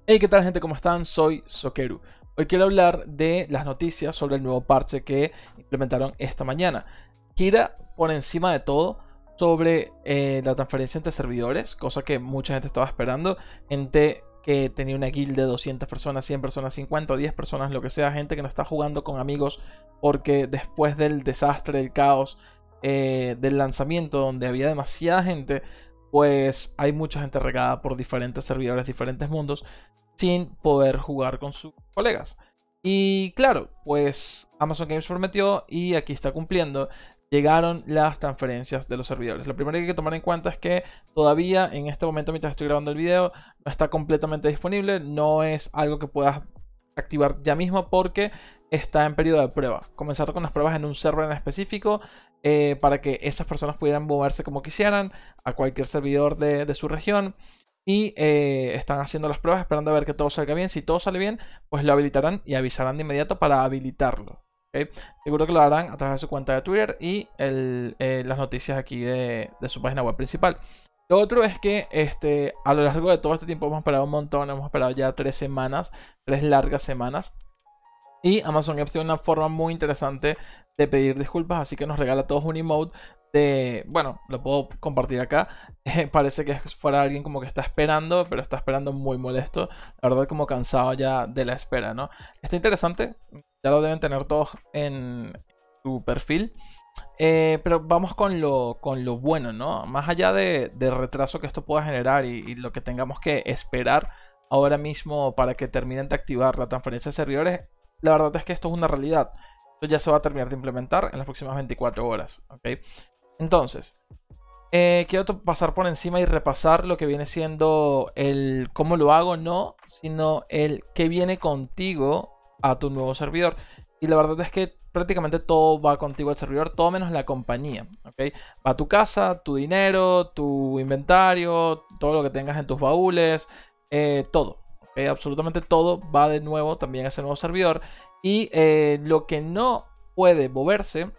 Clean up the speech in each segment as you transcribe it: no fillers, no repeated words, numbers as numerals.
Hey, ¿qué tal, gente? ¿Cómo están? Soy Sokeru. Hoy quiero hablar de las noticias sobre el nuevo parche que implementaron esta mañana. Gira por encima de todo sobre la transferencia entre servidores, cosa que mucha gente estaba esperando. Gente que tenía una guild de 200 personas, 100 personas, 50 o 10 personas, lo que sea. Gente que no está jugando con amigos porque después del desastre, del caos, del lanzamiento donde había demasiada gente, pues hay mucha gente regada por diferentes servidores, diferentes mundos, sin poder jugar con sus colegas. Y claro, pues Amazon Games prometió y aquí está cumpliendo. Llegaron las transferencias de los servidores. Lo primero que hay que tomar en cuenta es que todavía en este momento, mientras estoy grabando el video, no está completamente disponible. No es algo que puedas activar ya mismo porque está en periodo de prueba. Comenzaron con las pruebas en un server en específico para que esas personas pudieran moverse como quisieran a cualquier servidor de su región. Y están haciendo las pruebas, esperando a ver que todo salga bien. Si todo sale bien, pues lo habilitarán y avisarán de inmediato para habilitarlo. ¿Okay? Seguro que lo harán a través de su cuenta de Twitter y las noticias aquí de su página web principal. Lo otro es que a lo largo de todo este tiempo hemos esperado un montón. Hemos esperado ya 3 semanas, 3 largas semanas. Y Amazon Games tiene una forma muy interesante de pedir disculpas, así que nos regala a todos un emote de... Bueno, lo puedo compartir acá. Parece que fuera alguien como que está esperando, pero está esperando muy molesto. La verdad, como cansado ya de la espera, ¿no? Está interesante. Ya lo deben tener todos en su perfil. Pero vamos con lo bueno, ¿no? Más allá de retraso que esto pueda generar y lo que tengamos que esperar ahora mismo para que terminen de activar la transferencia de servidores, la verdad es que esto es una realidad. Esto ya se va a terminar de implementar en las próximas 24 horas. ¿Okay? Entonces, quiero pasar por encima y repasar lo que viene siendo el cómo lo hago, no, sino el que viene contigo a tu nuevo servidor. Y la verdad es que prácticamente todo va contigo al servidor, todo menos la compañía. ¿Okay? Va a tu casa, tu dinero, tu inventario, todo lo que tengas en tus baúles, todo. Absolutamente todo va de nuevo también a ese nuevo servidor. Y lo que no puede moverse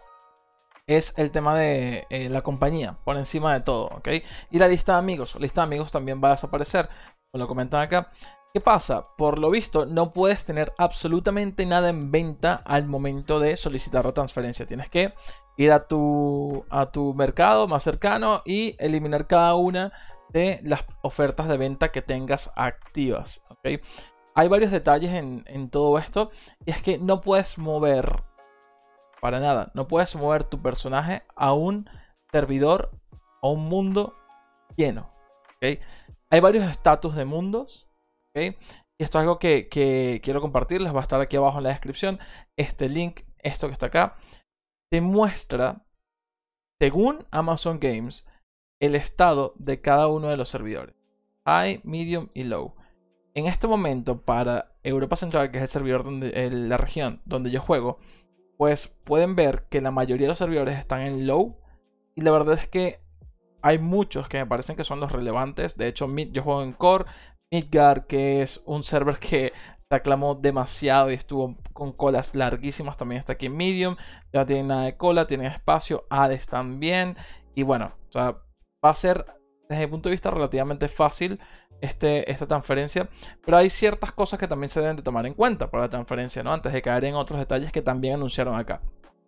es el tema de la compañía, por encima de todo, ¿ok? Y la lista de amigos. La lista de amigos también va a desaparecer, como lo comentan acá. ¿Qué pasa? Por lo visto, no puedes tener absolutamente nada en venta al momento de solicitar la transferencia. Tienes que ir a tu mercado más cercano y eliminar cada una de las ofertas de venta que tengas activas. ¿Okay? Hay varios detalles en todo esto. Y es que no puedes mover para nada. No puedes mover tu personaje a un servidor o un mundo lleno. ¿Okay? Hay varios estatus de mundos. ¿Okay? Y esto es algo que quiero compartirles. Va a estar aquí abajo en la descripción. Este link, esto que está acá, te muestra, según Amazon Games, el estado de cada uno de los servidores. High, Medium y Low. En este momento, para Europa Central, que es el servidor la región donde yo juego, pues pueden ver que la mayoría de los servidores están en Low. Y la verdad es que hay muchos que me parecen que son los relevantes. De hecho, yo juego en Core. Midgard, que es un server que se aclamó demasiado y estuvo con colas larguísimas, también está aquí en Medium. Ya no tienen nada de cola, tienen espacio. Hades también. Y bueno, o sea, va a ser, desde mi punto de vista, relativamente fácil esta transferencia. Pero hay ciertas cosas que también se deben de tomar en cuenta para la transferencia, ¿no? Antes de caer en otros detalles que también anunciaron acá.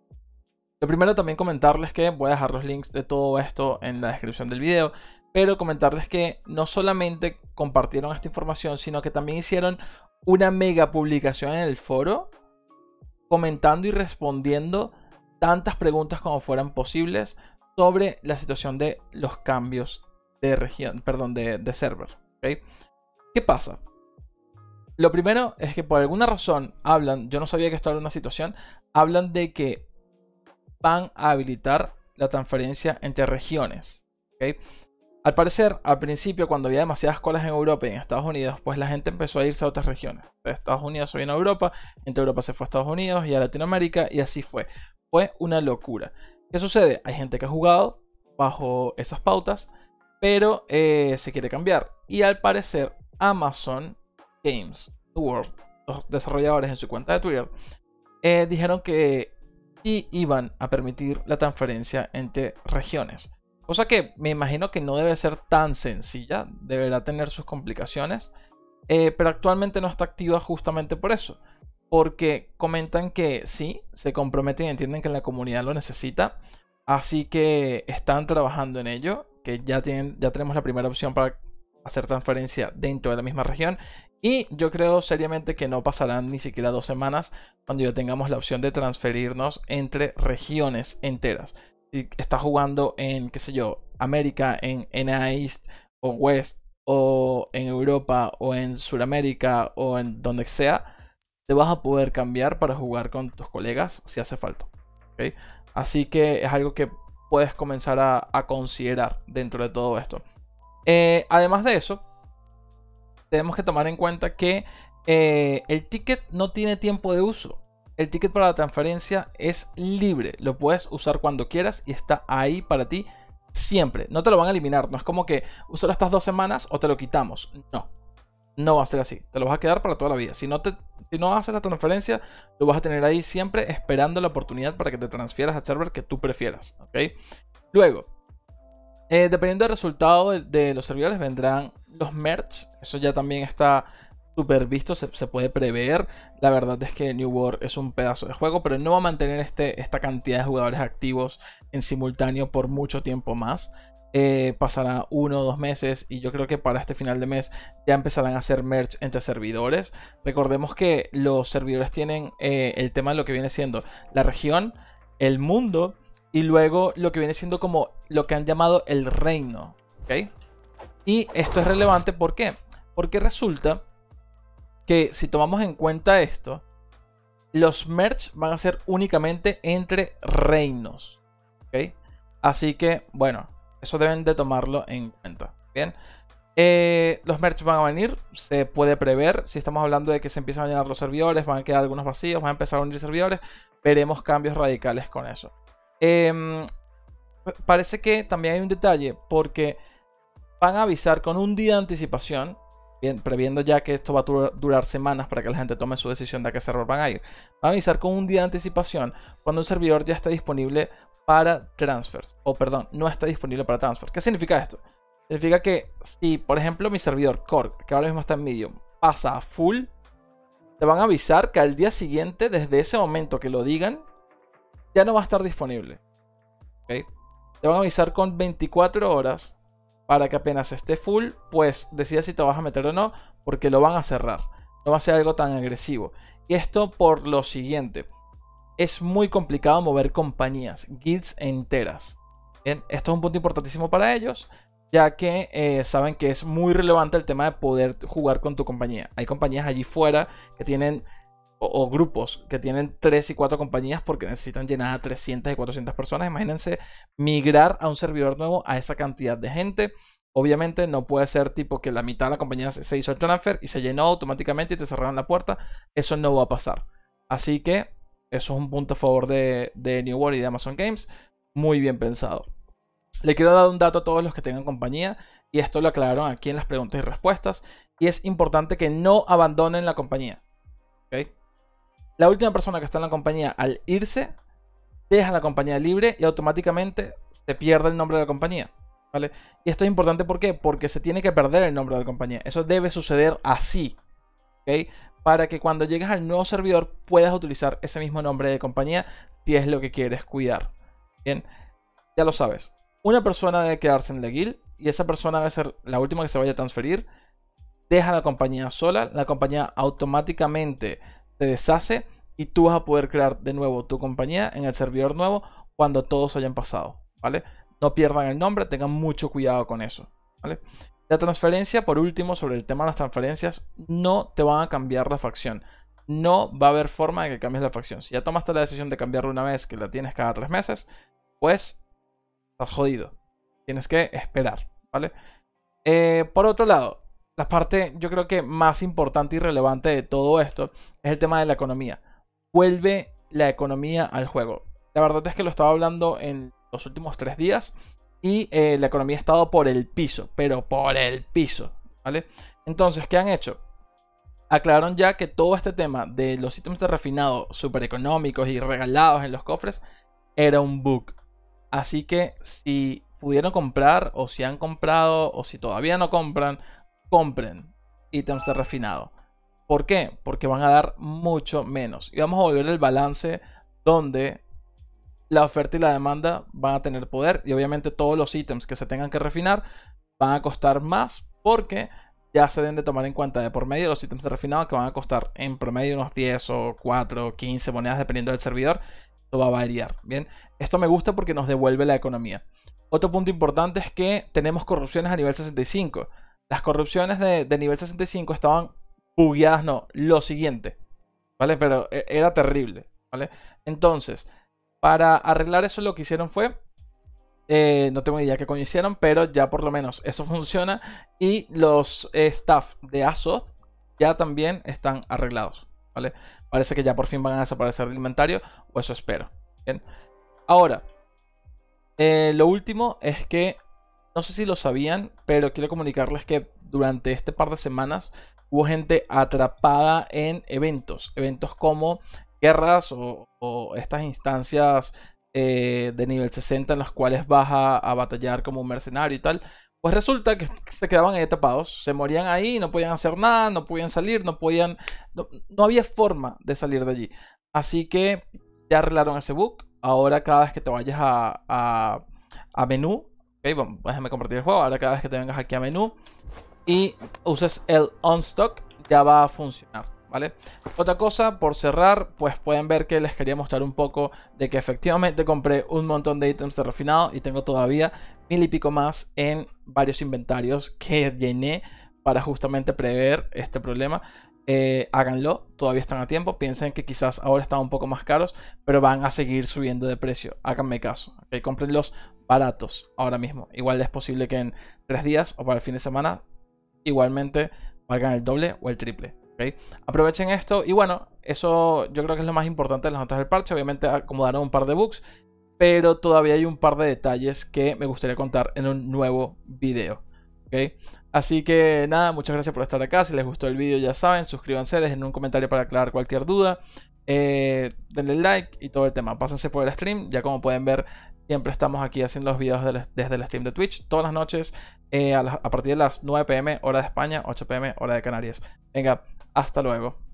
Lo primero, también comentarles que voy a dejar los links de todo esto en la descripción del video. Pero comentarles que no solamente compartieron esta información, sino que también hicieron una mega publicación en el foro, comentando y respondiendo tantas preguntas como fueran posibles sobre la situación de los cambios de región, perdón, de server. ¿Okay? ¿Qué pasa? Lo primero es que por alguna razón hablan, yo no sabía que esto era una situación, hablan de que van a habilitar la transferencia entre regiones. ¿Okay? Al parecer, al principio, cuando había demasiadas colas en Europa y en Estados Unidos, pues la gente empezó a irse a otras regiones. De Estados Unidos se vino a Europa, entre Europa se fue a Estados Unidos y a Latinoamérica, y así fue. Fue una locura. ¿Qué sucede? Hay gente que ha jugado bajo esas pautas, pero se quiere cambiar. Y al parecer, Amazon Games World, los desarrolladores en su cuenta de Twitter, dijeron que sí iban a permitir la transferencia entre regiones. Cosa que me imagino que no debe ser tan sencilla, deberá tener sus complicaciones. pero actualmente no está activa justamente por eso. Porque comentan que sí, se comprometen y entienden que la comunidad lo necesita. Así que están trabajando en ello. Que ya tenemos la primera opción para hacer transferencia dentro de la misma región. Y yo creo seriamente que no pasarán ni siquiera 2 semanas cuando ya tengamos la opción de transferirnos entre regiones enteras. Si estás jugando en, qué sé yo, América, en NA East o West, o en Europa, o en Sudamérica, o en donde sea, te vas a poder cambiar para jugar con tus colegas si hace falta. ¿Okay? Así que es algo que puedes comenzar a considerar dentro de todo esto. Además de eso, tenemos que tomar en cuenta que el ticket no tiene tiempo de uso. El ticket para la transferencia es libre. Lo puedes usar cuando quieras y está ahí para ti siempre. No te lo van a eliminar. No es como que usarlo estas 2 semanas o te lo quitamos. No. No va a ser así. Te lo vas a quedar para toda la vida. Si no haces la transferencia, lo vas a tener ahí siempre esperando la oportunidad para que te transfieras al server que tú prefieras. ¿Okay? Luego, dependiendo del resultado de los servidores, vendrán los merge. Eso ya también está súper visto, se puede prever. La verdad es que New World es un pedazo de juego, pero no va a mantener esta cantidad de jugadores activos en simultáneo por mucho tiempo más. Pasará 1 o 2 meses y yo creo que para este final de mes ya empezarán a hacer merge entre servidores. Recordemos que los servidores tienen el tema de lo que viene siendo la región, el mundo y luego lo que viene siendo como lo que han llamado el reino. ¿Okay? Y esto es relevante, ¿por qué? Porque resulta que si tomamos en cuenta esto, los merge van a ser únicamente entre reinos. ¿Okay? Así que, bueno, eso deben de tomarlo en cuenta. Bien. Los merge van a venir, se puede prever. Si estamos hablando de que se empiezan a llenar los servidores, van a quedar algunos vacíos, van a empezar a unir servidores, veremos cambios radicales con eso. Parece que también hay un detalle, porque van a avisar con un día de anticipación, bien, previendo ya que esto va a durar semanas para que la gente tome su decisión de a qué server van a ir. Van a avisar con un día de anticipación cuando un servidor ya está disponible para transfers. O perdón, no está disponible para transfers. ¿Qué significa esto? Significa que si, por ejemplo, mi servidor core, que ahora mismo está en medium, pasa a full, te van a avisar que al día siguiente, desde ese momento que lo digan, ya no va a estar disponible. ¿Okay? Te van a avisar con 24 horas para que apenas esté full, pues decidas si te vas a meter o no, porque lo van a cerrar. No va a ser algo tan agresivo. Y esto por lo siguiente. Es muy complicado mover compañías, guilds enteras. Bien, esto es un punto importantísimo para ellos, ya que saben que es muy relevante el tema de poder jugar con tu compañía. Hay compañías allí fuera que tienen, o grupos que tienen 3 y 4 compañías porque necesitan llenar a 300 y 400 personas. Imagínense migrar a un servidor nuevo a esa cantidad de gente. Obviamente no puede ser tipo que la mitad de la compañía se hizo el transfer y se llenó automáticamente y te cerraron la puerta. Eso no va a pasar. Así que eso es un punto a favor de New World y de Amazon Games. Muy bien pensado. Le quiero dar un dato a todos los que tengan compañía. Y esto lo aclararon aquí en las preguntas y respuestas. Y es importante que no abandonen la compañía. ¿Okay? La última persona que está en la compañía al irse, deja la compañía libre y automáticamente se pierde el nombre de la compañía. ¿Vale? Y esto es importante, ¿por qué? Porque se tiene que perder el nombre de la compañía. Eso debe suceder así. ¿Okay? Para que cuando llegues al nuevo servidor puedas utilizar ese mismo nombre de compañía si es lo que quieres cuidar. Bien, ya lo sabes. Una persona debe quedarse en la guild y esa persona debe ser la última que se vaya a transferir. Deja la compañía sola, la compañía automáticamente se deshace y tú vas a poder crear de nuevo tu compañía en el servidor nuevo cuando todos hayan pasado. ¿Vale? No pierdan el nombre, tengan mucho cuidado con eso. ¿Vale? La transferencia, por último, sobre el tema de las transferencias, no te van a cambiar la facción. No va a haber forma de que cambies la facción. Si ya tomaste la decisión de cambiarla una vez, que la tienes cada 3 meses, pues estás jodido. Tienes que esperar, ¿vale? Por otro lado, la parte yo creo que más importante y relevante de todo esto es el tema de la economía. Vuelve la economía al juego. La verdad es que lo estaba hablando en los últimos 3 días. Y la economía ha estado por el piso, pero por el piso, ¿vale? Entonces, ¿qué han hecho? Aclararon ya que todo este tema de los ítems de refinado super económicos y regalados en los cofres era un bug. Así que si pudieron comprar, o si han comprado, o si todavía no compran, compren. ítems de refinado. ¿Por qué? Porque van a dar mucho menos. Y vamos a volver el balance donde la oferta y la demanda van a tener poder. Y obviamente todos los ítems que se tengan que refinar van a costar más, porque ya se deben de tomar en cuenta de por medio los ítems de refinado, que van a costar en promedio unos 10 o 4 o 15 monedas dependiendo del servidor. Esto va a variar. Bien, esto me gusta porque nos devuelve la economía. Otro punto importante es que tenemos corrupciones a nivel 65. Las corrupciones de nivel 65 estaban bugueadas, no, lo siguiente, ¿vale? Pero era terrible, ¿vale? Entonces, para arreglar eso, lo que hicieron fue, no tengo ni idea qué coño hicieron, pero ya por lo menos eso funciona. Y los staff de Azoth ya también están arreglados, ¿vale? Parece que ya por fin van a desaparecer del inventario, o eso espero. Bien. Ahora, lo último es que, no sé si lo sabían, pero quiero comunicarles que durante este par de semanas hubo gente atrapada en eventos como guerras o estas instancias de nivel 60 en las cuales vas a batallar como un mercenario y tal. Pues resulta que se quedaban ahí atrapados, se morían ahí, no podían hacer nada, no podían salir, no había forma de salir de allí. Así que ya arreglaron ese bug. Ahora cada vez que te vayas a menú, okay, bueno, déjame compartir el juego. Ahora cada vez que te vengas aquí a menú y uses el unstock, ya va a funcionar, ¿vale? Otra cosa, por cerrar, pues pueden ver que les quería mostrar un poco de que efectivamente compré un montón de ítems de refinado y tengo todavía 1000 y pico más en varios inventarios que llené para justamente prever este problema. Háganlo, todavía están a tiempo. Piensen que quizás ahora están un poco más caros, pero van a seguir subiendo de precio. Háganme caso, ¿okay? Cómprenlos baratos ahora mismo. Igual es posible que en 3 días o para el fin de semana igualmente valgan el doble o el triple, ¿okay? Aprovechen esto. Y bueno, eso yo creo que es lo más importante de las notas del parche. Obviamente acomodaron un par de bugs, pero todavía hay un par de detalles que me gustaría contar en un nuevo video, ¿okay? Así que nada, muchas gracias por estar acá. Si les gustó el video, ya saben, suscríbanse, dejen un comentario para aclarar cualquier duda, denle like y todo el tema. Pásense por el stream, ya como pueden ver, siempre estamos aquí haciendo los videos desde el stream de Twitch todas las noches, a partir de las 9 p.m. hora de España, 8 p.m. hora de Canarias. Venga, hasta luego.